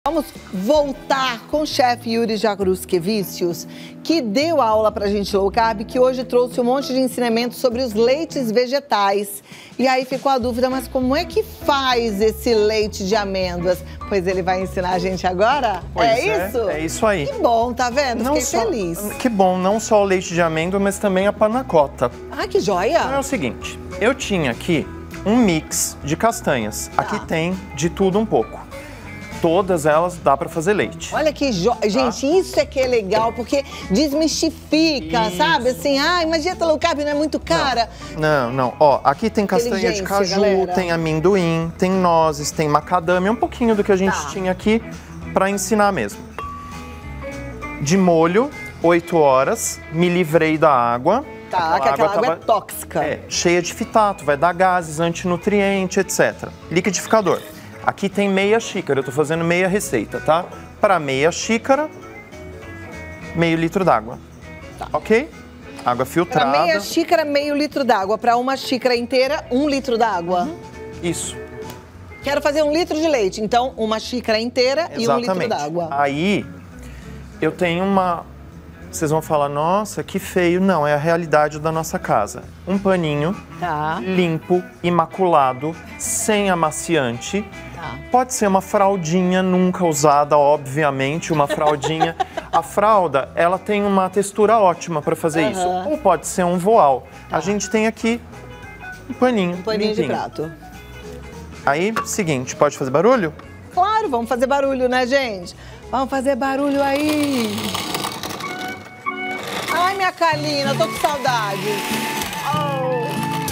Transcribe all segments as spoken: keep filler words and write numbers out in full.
Vamos voltar com o chefe Yuri Jaruskevicius, que deu aula pra gente low carb, que hoje trouxe um monte de ensinamentos sobre os leites vegetais. E aí ficou a dúvida, mas como é que faz esse leite de amêndoas? Pois ele vai ensinar a gente agora? Pois é, é isso? É isso aí. Que bom, tá vendo? Não Fiquei só, feliz. Que bom, não só o leite de amêndoa, mas também a panacota. Ah, que joia! Então é o seguinte, eu tinha aqui um mix de castanhas. Tá. Aqui tem de tudo um pouco. Todas elas dá pra fazer leite. Olha que joia. Gente, isso é que é legal, porque desmistifica, Isso. sabe? Assim, ah, mas dieta low carb não é muito cara. Não, não. Ó, aqui tem castanha de Inteligência, caju, galera. tem amendoim, tem nozes, tem macadâmia, um pouquinho do que a gente Tá. tinha aqui pra ensinar mesmo. De molho, oito horas, me livrei da água. Tá, que aquela água tava- é tóxica. É, cheia de fitato, vai dar gases, antinutriente, etcétera. Liquidificador. Aqui tem meia xícara, eu tô fazendo meia receita, tá? Para meia xícara, meio litro d'água. Tá. Ok? Água filtrada. Para meia xícara, meio litro d'água. Para uma xícara inteira, um litro d'água. Isso. Quero fazer um litro de leite, então uma xícara inteira e um litro Exatamente. d'água. Aí, eu tenho uma... Vocês vão falar, nossa, que feio. Não, é a realidade da nossa casa. Um paninho Tá. limpo, imaculado, sem amaciante. Tá. Pode ser uma fraldinha nunca usada, obviamente, uma fraldinha. A fralda, ela tem uma textura ótima para fazer Aham. isso. Ou pode ser um voal. A gente tem aqui um paninho, Um paninho de limpinho. prato. Aí, seguinte, pode fazer barulho? Claro, vamos fazer barulho, né, gente? Vamos fazer barulho aí. Ai, minha Kalina, tô com saudade. Oh.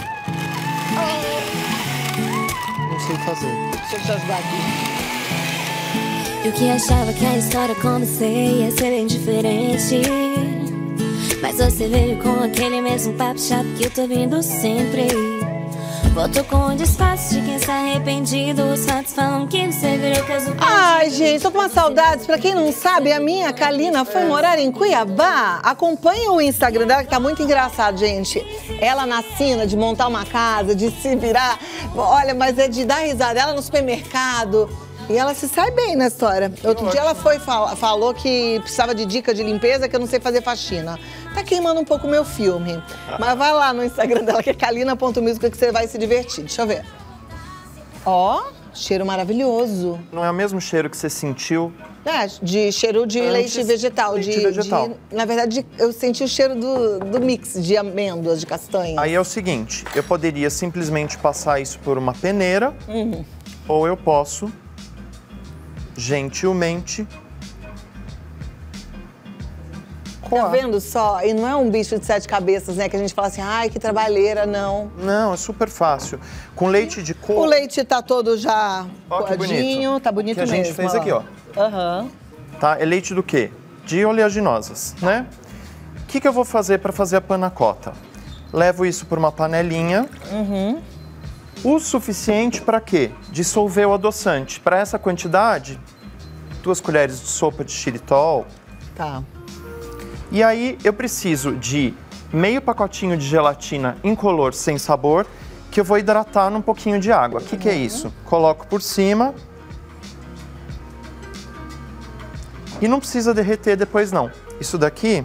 Oh. Não sei fazer. Deixa eu te ajudar aqui. Eu que achava que a história comecei ia ser bem diferente, mas você veio com aquele mesmo papo chato que eu tô vindo sempre. Voltou com o disfarce de quem está arrependido. Os fatos falam que você virou caso. Ai, gente, tô com umas saudades. Pra quem não sabe, a minha Kalina foi morar em Cuiabá. Acompanha o Instagram dela, que tá muito engraçado, gente. Ela na sina de montar uma casa, de se virar. Olha, mas é de dar risada. Ela no supermercado. E ela se sai bem na história. Outro dia ela foi fal- falou que precisava de dica de limpeza, que eu não sei fazer faxina. Tá queimando um pouco o meu filme. Mas vai lá no Instagram dela, que é kalina ponto music, que você vai se divertir. Deixa eu ver. Ó, cheiro maravilhoso. Não é o mesmo cheiro que você sentiu? É, de cheiro de Antes, leite vegetal. leite de, vegetal. de- na verdade, eu senti o cheiro do, do mix de amêndoas, de castanha. Aí é o seguinte, eu poderia simplesmente passar isso por uma peneira, Uhum. ou eu posso, gentilmente, Tá coar. vendo só? E não é um bicho de sete cabeças, né? Que a gente fala assim, ai, que trabalheira, não. Não, é super fácil. Com leite de coco... O leite tá todo já Ó, que coadinho, bonito. tá bonito O que a mesmo. gente fez aqui, ó. Aham. Tá? É leite do quê? De oleaginosas, né? O que, que eu vou fazer para fazer a panacota? Levo isso por uma panelinha. Uhum. O suficiente para quê? Dissolver o adoçante. Para essa quantidade, duas colheres de sopa de xilitol. Tá. E aí eu preciso de meio pacotinho de gelatina incolor sem sabor, que eu vou hidratar num pouquinho de água. O que, que é isso? Coloco por cima. E não precisa derreter depois, não. Isso daqui...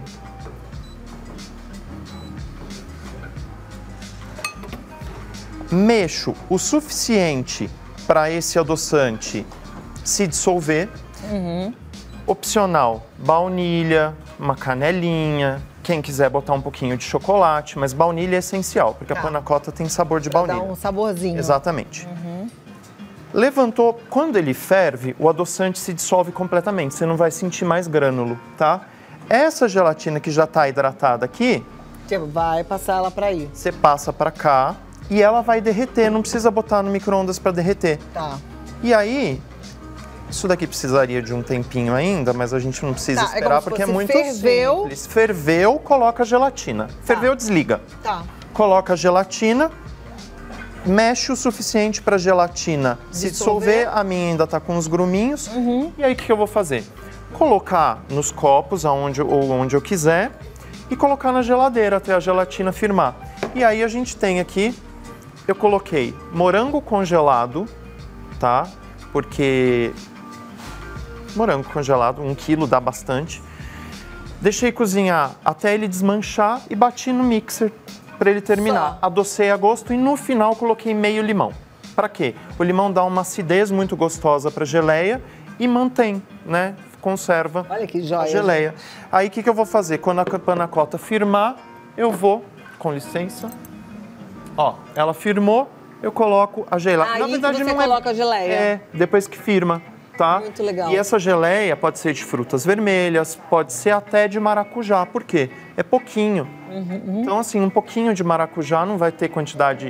Mexo o suficiente para esse adoçante se dissolver. Uhum. Opcional, baunilha, uma canelinha. Quem quiser botar um pouquinho de chocolate, mas baunilha é essencial, porque Tá. a panacota tem sabor de Dá baunilha. um saborzinho. Exatamente. Levantou, quando ele ferve, o adoçante se dissolve completamente, você não vai sentir mais grânulo, tá? Essa gelatina que já está hidratada aqui, Você vai passar ela pra aí. você passa para cá e ela vai derreter, não precisa botar no micro-ondas para derreter. Tá. E aí, isso daqui precisaria de um tempinho ainda, mas a gente não precisa Tá, é esperar como se porque é fosse muito ferveu. simples. Ferveu, coloca a gelatina. Ferveu, desliga. Tá. Coloca a gelatina, mexe o suficiente para a gelatina se Dissolver. dissolver. A minha ainda tá com os gruminhos. E aí, o que que eu vou fazer? Colocar nos copos, aonde, ou onde eu quiser, e colocar na geladeira até a gelatina firmar. E aí a gente tem aqui, eu coloquei morango congelado, tá? Porque morango congelado, um quilo dá bastante. Deixei cozinhar até ele desmanchar e bati no mixer para ele terminar. Só. Adocei a gosto e no final coloquei meio limão. Para quê? O limão dá uma acidez muito gostosa para a geleia e mantém, né? Conserva Olha que joia, a geleia. Gente. Aí o que, que eu vou fazer? Quando a panna cotta firmar, eu vou, com licença, ó, ela firmou, eu coloco a geleia. Aí Na verdade, que você não coloca é, a geleia. É, depois que firma, tá? Muito legal. E essa geleia pode ser de frutas vermelhas, pode ser até de maracujá. Por quê? É pouquinho. Uhum, uhum. Então, assim, um pouquinho de maracujá não vai ter quantidade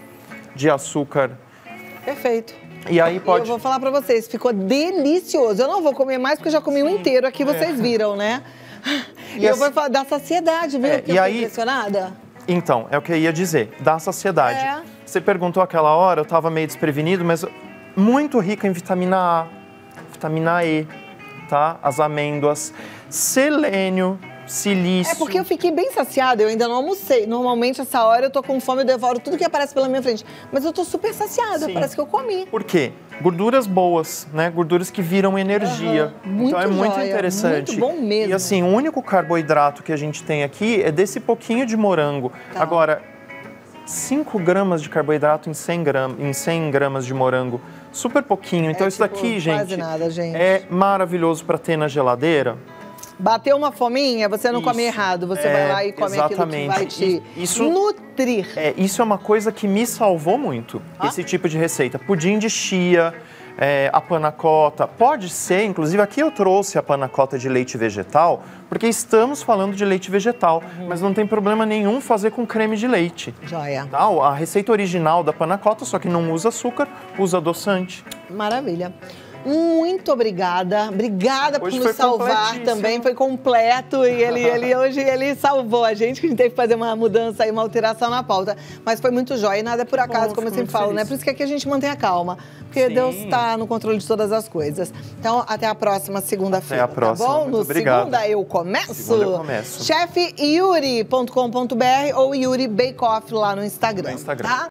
de açúcar. Perfeito. E aí pode... E eu vou falar pra vocês, ficou delicioso. Eu não vou comer mais porque eu já comi um inteiro aqui, vocês é. viram, né? E, e eu assim... vou falar da saciedade, viu? É, e eu aí... impressionada. Então, é o que eu ia dizer, da saciedade. É. Você perguntou aquela hora, eu tava meio desprevenido, mas muito rica em vitamina A, vitamina E, tá? As amêndoas, selênio, silício. É porque eu fiquei bem saciada, eu ainda não almocei. Normalmente, essa hora, eu tô com fome, eu devoro tudo que aparece pela minha frente. Mas eu tô super saciada, Sim. parece que eu comi. Por quê? Gorduras boas, né? Gorduras que viram energia. Uhum. Muito então é muito joia, interessante. Muito bom mesmo. E assim, o único carboidrato que a gente tem aqui é desse pouquinho de morango. Tá. Agora, cinco gramas de carboidrato em cem gramas, em cem gramas de morango. Super pouquinho. Então é, isso tipo, daqui, gente, quase nada, gente, é maravilhoso para ter na geladeira. Bateu uma fominha, você não isso, come errado, você é, vai lá e come exatamente. aquilo que vai te isso, nutrir. É, isso é uma coisa que me salvou muito, ah? esse tipo de receita. Pudim de chia, é, a panna cotta, pode ser, inclusive aqui eu trouxe a panna cotta de leite vegetal, porque estamos falando de leite vegetal, uhum. mas não tem problema nenhum fazer com creme de leite. Joia. Tá? A receita original da panna cotta, só que não usa açúcar, usa adoçante. Maravilha. Muito obrigada, obrigada por hoje nos salvar também, foi completo e ele, ele hoje ele salvou a gente, que a gente teve que fazer uma mudança e uma alteração na pauta, mas foi muito jóia e nada é por acaso, Bom, como eu sempre falo, feliz. né? Por isso que aqui a gente mantém a calma, porque Sim. Deus está no controle de todas as coisas. Então, até a próxima segunda-feira, Até a próxima, tá bom? muito No obrigado. Segunda Eu Começo. Segunda eu começo. chefe yuri ponto com ponto br ou Yuri Bake Off lá no Instagram, no Instagram. tá?